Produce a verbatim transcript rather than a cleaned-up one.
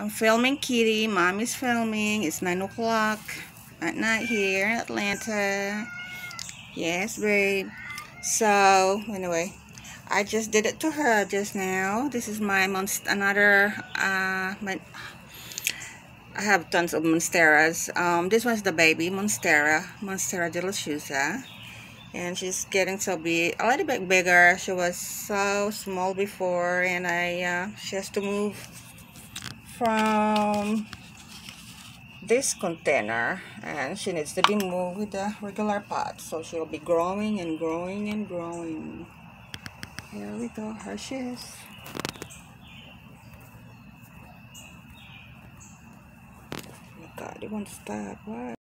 I'm filming Kitty. Mommy's filming. It's nine o'clock at night here in Atlanta. Yes, babe. So, anyway, I just did it to her just now. This is my monst another, uh, my, I have tons of Monsteras. Um, this one's the baby, Monstera, Monstera deliciosa. And she's getting to be a little bit bigger. She was so small before, and I, uh, she has to move from this container, and she needs to be moved with the regular pot, so she'll be growing and growing and growing. Here we go. Here she is. Oh my god, it won't stop. What?